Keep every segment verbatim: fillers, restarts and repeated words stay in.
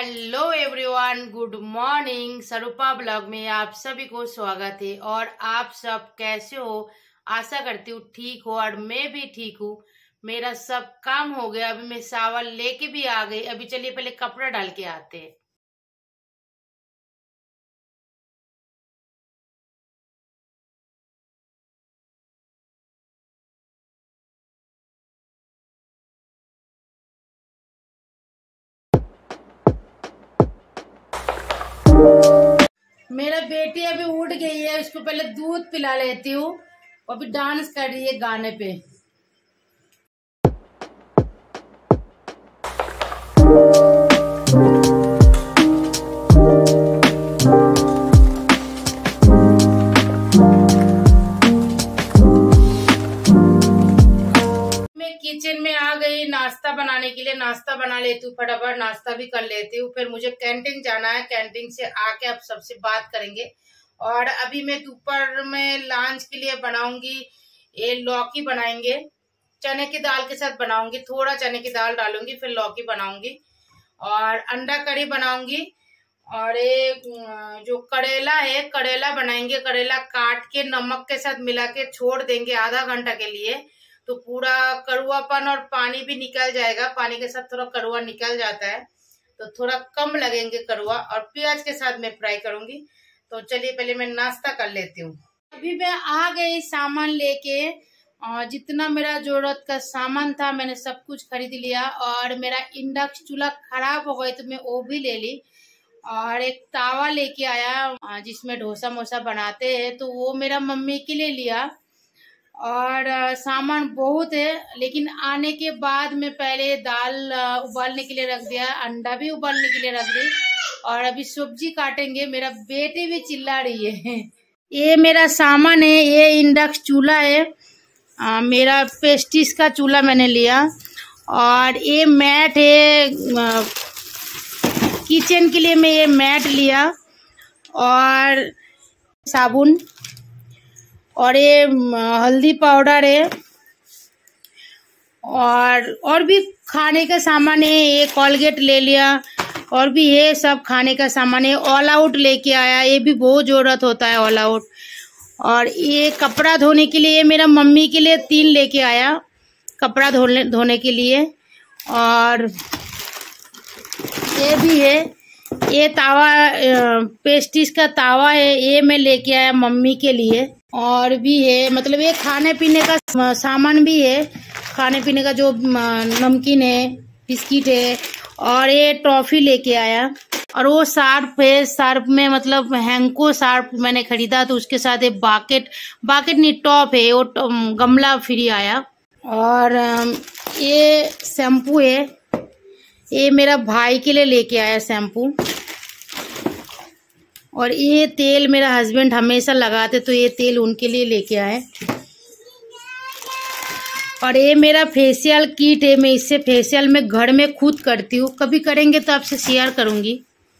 Hello everyone, good morning. Swarupa blog में आप सभी को स्वागत है। और आप सब कैसे हो? आशा करती हूँ ठीक हो और मैं भी ठीक हूँ। मेरा सब काम हो गया, अभी मैं सावन लेके भी आ गई। अभी चलिए पहले कपड़ा डाल के आते हैं। मेरा बेटी अभी उठ गई है, उसको पहले दूध पिला लेती हूँ। अभी डांस कर रही है गाने पे। किचन में आ गई नाश्ता बनाने के लिए। नाश्ता बना लेती हूँ, फटाफट नाश्ता भी कर लेती हूँ। फिर मुझे कैंटीन जाना है, कैंटीन से आके आप सबसे बात करेंगे। और अभी मैं दोपहर में लंच के लिए बनाऊंगी, ये लौकी बनाएंगे, चने की दाल के साथ बनाऊंगी। थोड़ा चने की दाल डालूंगी, फिर लौकी बनाऊंगी और अंडा करी बनाऊंगी। और ये जो करेला है, करेला बनाएंगे। करेला काट के नमक के साथ मिला के छोड़ देंगे आधा घंटा के लिए, तो पूरा कड़वापन और पानी भी निकल जाएगा। पानी के साथ थोड़ा कड़वा निकल जाता है तो थोड़ा कम लगेंगे कड़वा। और प्याज के साथ मैं फ्राई करूंगी। तो चलिए पहले मैं नाश्ता कर लेती हूँ। अभी मैं आ गई सामान लेके, और जितना मेरा जरूरत का सामान था मैंने सब कुछ खरीद लिया। और मेरा इंडक्शन चूल्हा खराब हो गई तो मैं वो भी ले ली। और एक तावा लेके आया जिसमें डोसा मोसा बनाते हैं, तो वो मेरा मम्मी के लिए लिया। और सामान बहुत है, लेकिन आने के बाद मैं पहले दाल उबालने के लिए रख दिया, अंडा भी उबालने के लिए रख दी। और अभी सब्जी काटेंगे। मेरा बेटी भी चिल्ला रही है। ये मेरा सामान है, ये इंडक्शन चूल्हा है। आ, मेरा पेस्टिस का चूल्हा मैंने लिया। और ये मैट है, किचन के लिए मैं ये मैट लिया। और साबुन, और ये हल्दी पाउडर है। और और भी खाने का सामान है, ये कोलगेट ले लिया। और भी ये सब खाने का सामान है। ऑल आउट लेके आया, ये भी बहुत जरूरत होता है ऑल आउट। और ये कपड़ा धोने के लिए मेरा मम्मी के लिए तीन लेके आया, कपड़ा धोने धोने के लिए। और ये भी है, ये तावा पेस्टिस का तावा है, ये मैं लेके आया मम्मी के लिए। और भी है, मतलब ये खाने पीने का सामान भी है, खाने पीने का जो नमकीन है, बिस्किट है। और ये टॉफी लेके आया। और वो सार्फ है, सार्फ में मतलब हैंको सार्फ मैंने खरीदा, तो उसके साथ एक बाकेट बाकेट नहीं टॉप है, वो गमला फ्री आया। और ये शैम्पू है, ये मेरा भाई के लिए लेके आया शैम्पू। और ये तेल मेरा हस्बैंड हमेशा लगाते, तो ये तेल उनके लिए लेके आए। और ये मेरा फेशियल किट है, मैं इससे फेशियल में घर में खुद करती हूँ, कभी करेंगे तो आपसे शेयर करूँगी।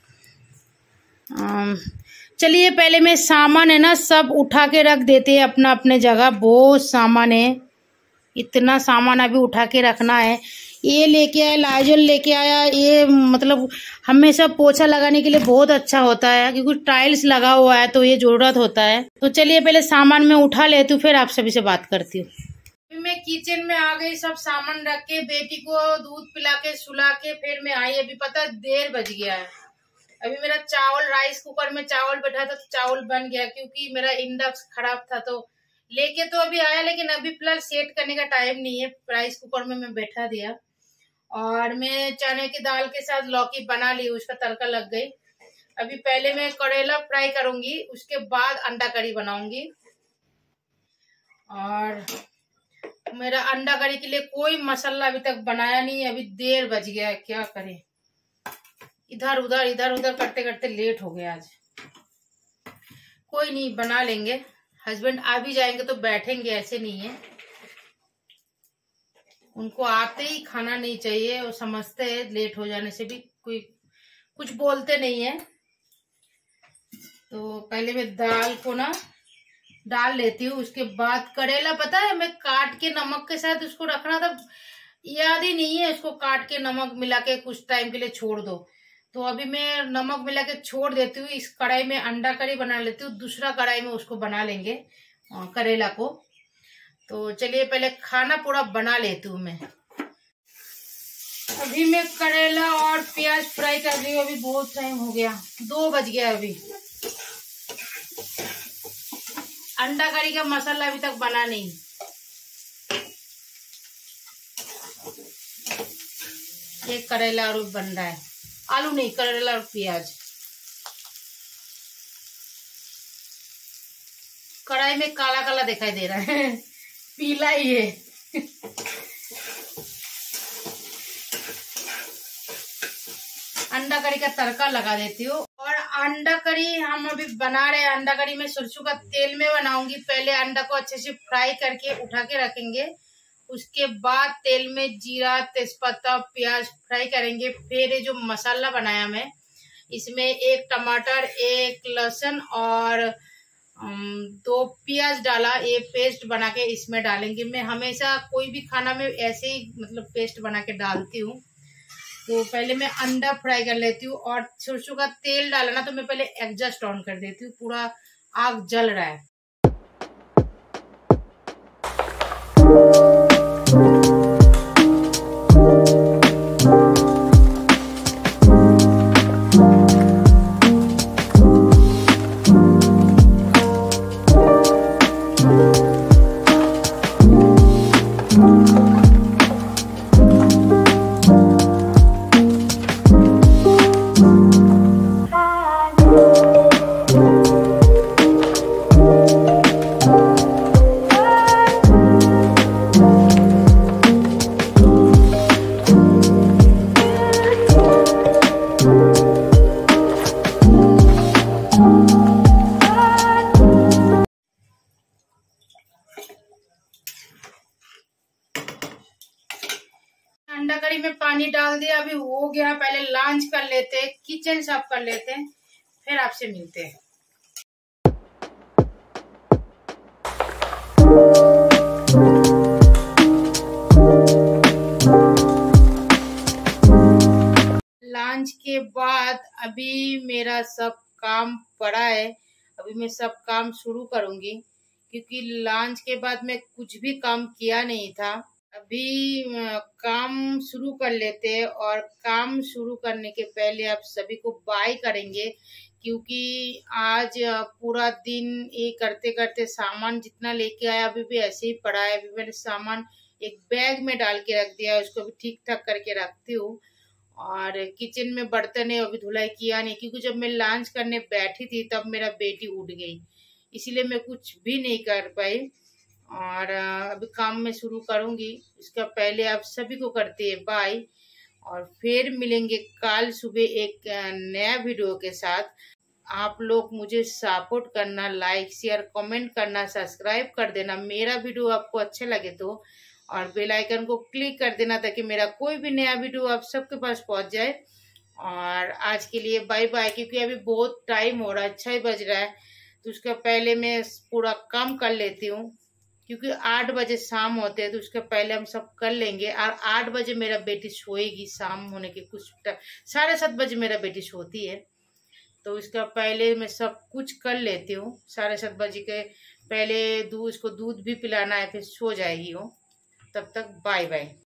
चलिए पहले मैं सामान है ना सब उठा के रख देते हैं अपना अपने जगह। बहुत सामान है, इतना सामान अभी उठा के रखना है। ये लेके आया, लाइजॉल लेके आया। ये मतलब हमेशा पोछा लगाने के लिए बहुत अच्छा होता है, क्योंकि टाइल्स लगा हुआ है तो ये जरूरत होता है। तो चलिए पहले सामान में उठा लेती हूँ, फिर आप सभी से बात करती हूँ। मैं किचन में आ गई, सब सामान रख के बेटी को दूध पिला के सुला के फिर मैं आई। अभी पता देर बज गया है। अभी मेरा चावल राइस कुकर में चावल बैठा था तो चावल बन गया, क्योंकि मेरा इंडक्शन खराब था। तो लेके तो अभी आया, लेकिन अभी फिलहाल सेट करने का टाइम नहीं है। राइस कुकर में मैं बैठा दिया। और मैं चने की दाल के साथ लौकी बना ली, उसका तड़का लग गई। अभी पहले मैं करेला फ्राई करूंगी, उसके बाद अंडा करी बनाऊंगी। और मेरा अंडा करी के लिए कोई मसाला अभी तक बनाया नहीं है। अभी देर बज गया है, क्या करें, इधर उधर इधर उधर करते करते लेट हो गया आज। कोई नहीं, बना लेंगे। हस्बैंड आ भी जाएंगे तो बैठेंगे, ऐसे नहीं है। उनको आते ही खाना नहीं चाहिए, वो समझते हैं लेट हो जाने से भी कोई कुछ बोलते नहीं है। तो पहले मैं दाल को ना डाल लेती हूँ, उसके बाद करेला पता है मैं काट के नमक के साथ उसको रखना था, याद ही नहीं है। उसको काट के नमक मिला के कुछ टाइम के लिए छोड़ दो, तो अभी मैं नमक मिला के छोड़ देती हूँ। इस कढ़ाई में अंडा करी बना लेती हूँ, दूसरा कढ़ाई में उसको बना लेंगे करेला को। तो चलिए पहले खाना पूरा बना लेती हूँ मैं। अभी मैं करेला और प्याज फ्राई कर रही हूँ। अभी बहुत टाइम हो गया, दो बज गया अभी। अंडा करी का मसाला अभी तक बना नहीं। एक करेला और बन रहा है, आलू नहीं, करेला और प्याज। कढ़ाई में काला काला दिखाई दे रहा है पीला ही है अंडा करी का तड़का लगा देती हूँ। और अंडा करी हम अभी बना रहे हैं। अंडा करी में सरसों का तेल में बनाऊंगी। पहले अंडा को अच्छे से फ्राई करके उठा के रखेंगे, उसके बाद तेल में जीरा, तेजपत्ता, प्याज फ्राई करेंगे। फिर ये जो मसाला बनाया मैं, इसमें एक टमाटर, एक लहसुन और दो प्याज डाला। ये पेस्ट बना के इसमें डालेंगे। मैं हमेशा कोई भी खाना में ऐसे ही मतलब पेस्ट बना के डालती हूँ। तो पहले मैं अंडा फ्राई कर लेती हूँ। और सरसों का तेल डाला ना, तो मैं पहले एग्जॉस्ट ऑन कर देती हूँ, पूरा आग जल रहा है। अंडा करी में पानी डाल दिया, अभी हो गया। पहले लंच कर लेते हैं, किचन साफ कर लेते हैं, फिर आपसे मिलते हैं। लंच के बाद अभी मेरा सब काम पड़ा है। अभी मैं सब काम शुरू करूंगी, क्योंकि लंच के बाद मैं कुछ भी काम किया नहीं था। अभी काम शुरू कर लेते हैं। और काम शुरू करने के पहले आप सभी को बाय करेंगे, क्योंकि आज पूरा दिन ये करते करते सामान जितना लेके आया अभी भी ऐसे ही पड़ा है। अभी मैंने सामान एक बैग में डाल के रख दिया है, उसको भी ठीक ठाक करके रखती हूँ। और किचन में बर्तन है, अभी धुलाई किया नहीं, क्योंकि जब मैं लंच करने बैठी थी तब मेरा बेटी उठ गई, इसीलिए मैं कुछ भी नहीं कर पाई। और अभी काम में शुरू करूंगी। इसका पहले आप सभी को करते हैं बाय, और फिर मिलेंगे कल सुबह एक नया वीडियो के साथ। आप लोग मुझे सपोर्ट करना, लाइक शेयर कमेंट करना, सब्सक्राइब कर देना। मेरा वीडियो आपको अच्छा लगे तो, और बेल आइकन को क्लिक कर देना, ताकि मेरा कोई भी नया वीडियो आप सबके पास पहुंच जाए। और आज के लिए बाय बाय, क्योंकि अभी बहुत टाइम हो रहा है, छह बज रहा है। तो उसका पहले मैं पूरा काम कर लेती हूँ, क्योंकि आठ बजे शाम होते हैं, तो उसके पहले हम सब कर लेंगे। और आठ बजे मेरा बेटी सोएगी, शाम होने के कुछ साढ़े सात बजे मेरा बेटी सोती है। तो इसका पहले मैं सब कुछ कर लेती हूँ। साढ़े सात बजे के पहले दूध, उसको दूध भी पिलाना है, फिर सो जाएगी वो। तब तक बाय बाय।